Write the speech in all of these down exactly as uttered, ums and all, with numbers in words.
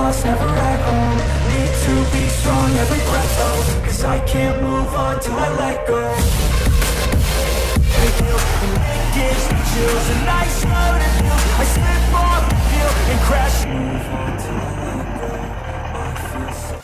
lost, never at home. Need to be strong, every breath though, 'cause I can't move on till I let go. It gives me chills, a nice road to feel. I slip off the field and crash. Move on till I let go. I feel so.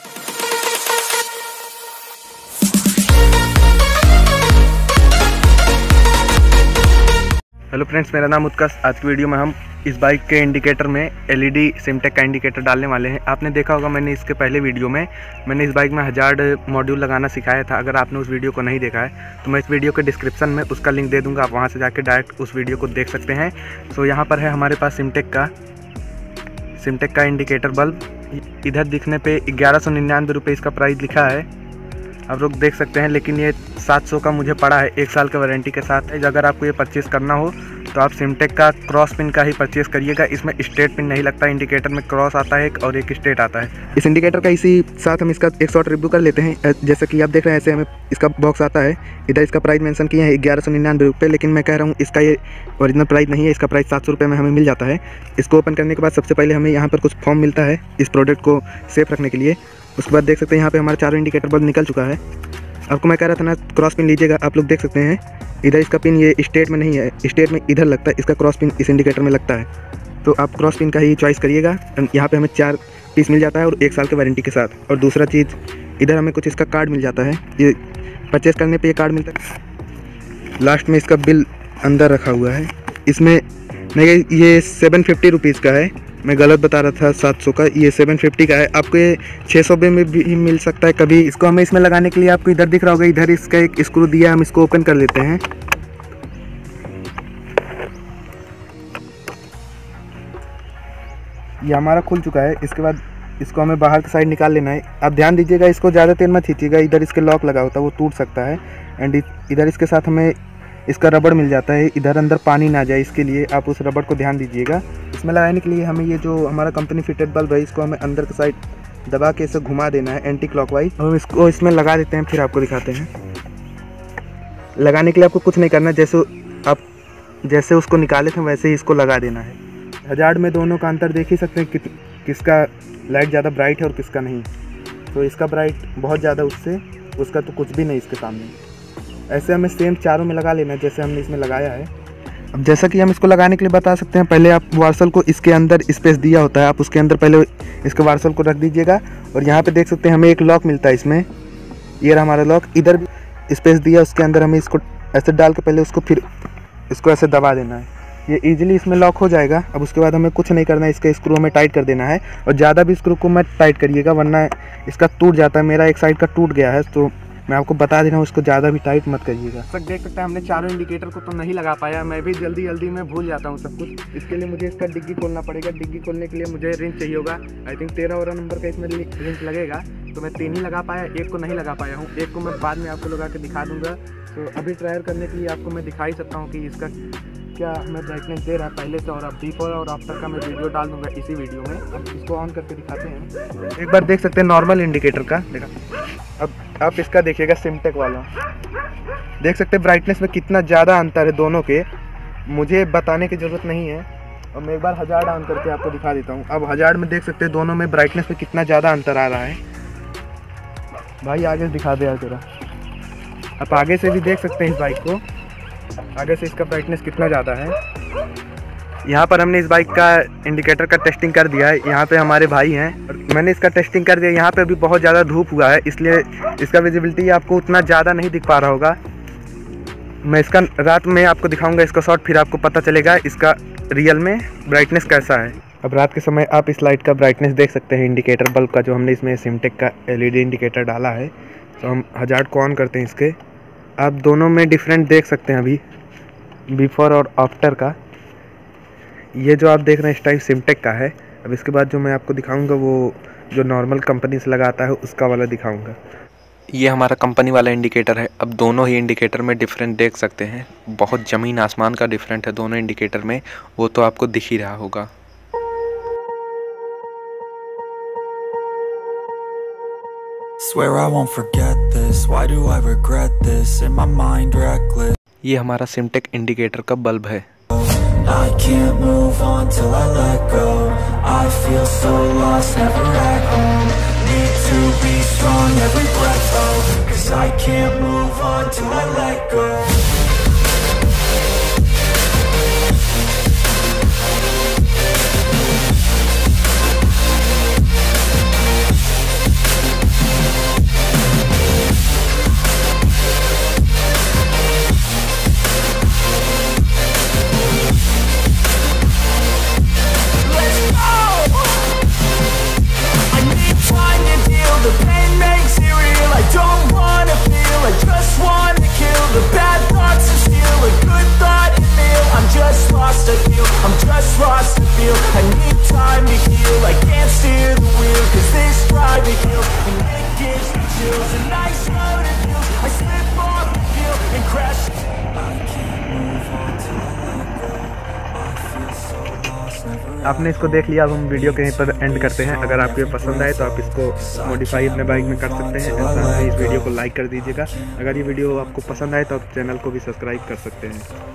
Hello friends, मेरा नाम उत्कर्ष। आज की video में हम इस bike के indicator में LED सिमटेक का इंडिकेटर डालने वाले हैं। आपने देखा होगा, मैंने इसके पहले वीडियो में मैंने इस बाइक में हज़ार्ड मॉड्यूल लगाना सिखाया था। अगर आपने उस वीडियो को नहीं देखा है तो मैं इस वीडियो के डिस्क्रिप्शन में उसका लिंक दे दूंगा, आप वहां से जाके डायरेक्ट उस वीडियो को देख सकते हैं। सो यहाँ पर है हमारे पास सिमटेक का सिमटेक का इंडिकेटर बल्ब। इधर दिखने पर ग्यारह सौ निन्यानवे रुपये इसका प्राइस लिखा है, आप लोग देख सकते हैं। लेकिन ये सात सौ का मुझे पड़ा है, एक साल के वारंटी के साथ है। अगर आपको ये परचेज़ करना हो तो आप सिमटेक का क्रॉस पिन का ही परचेज़ करिएगा। इसमें स्ट्रेट पिन नहीं लगता, इंडिकेटर में क्रॉस आता है एक और एक स्ट्रेट आता है। इस इंडिकेटर का इसी साथ हम इसका एक शॉर्ट रिव्यू कर लेते हैं। जैसे कि आप देख रहे हैं, ऐसे हमें इसका बॉक्स आता है। इधर इसका प्राइस मेंशन किया है ग्यारह सौ निन्यानवे रुपये, लेकिन मैं कह रहा हूँ इसका ये ओरिजिनल प्राइस नहीं है। इसका प्राइस सात सौ रुपये में हमें मिल जाता है। इसको ओपन करने के बाद सबसे पहले हमें यहाँ पर कुछ फॉर्म मिलता है इस प्रोडक्ट को सेफ रखने के लिए। उसके बाद देख सकते हैं यहाँ पर हमारे चारों इंडिकेटर बल्ब निकल चुका है। आपको मैं कह रहा था ना, क्रॉस पिन लीजिएगा। आप लोग देख सकते हैं इधर इसका पिन ये स्ट्रेट में नहीं है, स्ट्रेट में इधर लगता है, इसका क्रॉस पिन इस इंडिकेटर में लगता है। तो आप क्रॉस पिन का ही चॉइस करिएगा। यहाँ पे हमें चार पीस मिल जाता है और एक साल के वारंटी के साथ। और दूसरा चीज़, इधर हमें कुछ इसका कार्ड मिल जाता है। ये परचेस करने पे ये कार्ड मिलता है। लास्ट में इसका बिल अंदर रखा हुआ है। इसमें नहीं, ये सेवन फिफ्टी रुपीज़ का है, मैं गलत बता रहा था सात सौ का, ये सेवन फिफ्टी का है। आपको ये छः सौ में भी मिल सकता है कभी। इसको हमें इसमें लगाने के लिए आपको इधर दिख रहा होगा, इधर इसका एक स्क्रू दिया है। हम इसको ओपन कर लेते हैं। ये हमारा खुल चुका है। इसके बाद इसको हमें बाहर की साइड निकाल लेना है। आप ध्यान दीजिएगा, इसको ज़्यादा तेल मत खींचिएगा, इधर इसके लॉक लगा होता है, वो टूट सकता है। एंड इधर इसके साथ हमें इसका रबड़ मिल जाता है, इधर अंदर पानी ना जाए इसके लिए आप उस रबड़ को ध्यान दीजिएगा। इसमें लगाने के लिए हमें ये जो हमारा कंपनी फिटेड बल्ब है, इसको हमें अंदर की साइड दबा के इसे घुमा देना है एंटी क्लॉकवाइज। हम इसको इसमें लगा देते हैं, फिर आपको दिखाते हैं। लगाने के लिए आपको कुछ नहीं करना, जैसे आप जैसे उसको निकाले थे वैसे ही इसको लगा देना है। हज़ार्ड में दोनों का अंतर देख ही सकते हैं कि किसका लाइट ज़्यादा ब्राइट है और किसका नहीं। तो इसका ब्राइट बहुत ज़्यादा, उससे उसका तो कुछ भी नहीं इसके सामने। ऐसे हमें सेम चारों में लगा लेना है जैसे हमने इसमें लगाया है। अब जैसा कि हम इसको लगाने के लिए बता सकते हैं, पहले आप वार्सल को इसके अंदर स्पेस दिया होता है, आप उसके अंदर पहले इसके वार्सल को रख दीजिएगा। और यहाँ पे देख सकते हैं हमें एक लॉक मिलता है इसमें, ये रहा हमारा लॉक। इधर भी स्पेस दिया, उसके अंदर हमें इसको ऐसे डाल के पहले उसको फिर इसको ऐसे दबा देना है। ये ईजिली इसमें लॉक हो जाएगा। अब उसके बाद हमें कुछ नहीं करना है, इसका स्क्रू हमें टाइट कर देना है। और ज़्यादा भी स्क्रू को मत टाइट करिएगा, वरना इसका टूट जाता है। मेरा एक साइड का टूट गया है, तो मैं आपको बता दे रहा हूँ, उसको ज़्यादा भी टाइट मत करिएगा। सब देख सकते हैं हमने चारों इंडिकेटर को तो नहीं लगा पाया। मैं भी जल्दी जल्दी में भूल जाता हूँ सब कुछ। इसके लिए मुझे इसका डिग्गी खोलना पड़ेगा। डिग्गी खोलने के लिए मुझे रिंच चाहिए होगा। आई थिंक तेरह और नंबर का इसमें रिंच लगेगा। तो मैं तीन ही लगा पाया, एक को नहीं लगा पाया हूँ। एक को मैं बाद में आपको लगा के दिखा दूँगा। तो अभी ट्रायल करने के लिए आपको मैं दिखा ही सकता हूँ कि इसका क्या हमें ब्राइटनेस दे रहा है पहले से। और अब बिफोर और आफ्टर का मैं वीडियो डाल दूँगा इसी वीडियो में। अब इसको ऑन करके दिखाते हैं। एक बार देख सकते हैं नॉर्मल इंडिकेटर का, देखा। अब आप इसका देखिएगा सिमटेक वाला, देख सकते हैं ब्राइटनेस में कितना ज़्यादा अंतर है दोनों के। मुझे बताने की ज़रूरत नहीं है। और मैं एक बार हज़ार्ड ऑन करके आपको दिखा देता हूँ। अब हज़ार्ड में देख सकते हैं दोनों में ब्राइटनेस में कितना ज़्यादा अंतर आ रहा है। भाई आगे से दिखा दे यार तेरा। आप आगे से भी देख सकते हैं इस बाइक को, आगे से इसका ब्राइटनेस कितना ज़्यादा है। यहाँ पर हमने इस बाइक का इंडिकेटर का टेस्टिंग कर दिया है। यहाँ पे हमारे भाई हैं और मैंने इसका टेस्टिंग कर दिया। यहाँ पे अभी बहुत ज़्यादा धूप हुआ है, इसलिए इसका विजिबिलिटी आपको उतना ज़्यादा नहीं दिख पा रहा होगा। मैं इसका रात में आपको दिखाऊंगा इसका शॉट, फिर आपको पता चलेगा इसका रियल में ब्राइटनेस कैसा है। अब रात के समय आप इस लाइट का ब्राइटनेस देख सकते हैं, इंडिकेटर बल्ब का, जो हमने इसमें सिमटेक का एलईडी इंडिकेटर डाला है। तो हम हज़ार्ड को ऑन करते हैं इसके। आप दोनों में डिफरेंट देख सकते हैं अभी बिफोर और आफ्टर का। ये जो आप देख रहे हैं इस टाइप सिमटेक का है। अब इसके बाद जो मैं आपको दिखाऊंगा वो जो नॉर्मल कंपनी से लगाता है उसका वाला दिखाऊंगा। ये हमारा कंपनी वाला इंडिकेटर है। अब दोनों ही इंडिकेटर में डिफरेंट देख सकते हैं, बहुत ज़मीन आसमान का डिफरेंट है दोनों इंडिकेटर में, वो तो आपको दिख ही रहा होगा। Swear I won't forget this. Why do I regret this? In my mind reckless. ये हमारा सिमटेक इंडिकेटर का बल्ब है। I can't move on till I let go. I feel so lost, never at home. Need to be strong, every breath, oh, 'cause I can't move on till I let go. The pain makes it real. I don't wanna feel, I just wanna kill the bad thoughts and steal a good thought and feel. I'm just lost, I feel, I'm just lost, I feel. I need time to heal, I can't steer the wheel, 'cause this ride we feel, and it gives me chills. A nice road it feels, I slip off the hill and crash. I can't move on till I let go. I feel so lost, never. आपने इसको देख लिया, अब हम video के यहीं पर and करते हैं। अगर आपको ये पसंद आए तो आप इसको मॉडिफाई अपने बाइक में कर सकते हैं। ऐसा है, इस वीडियो को लाइक कर दीजिएगा। अगर ये वीडियो आपको पसंद आए तो आप चैनल को भी सब्सक्राइब कर सकते हैं।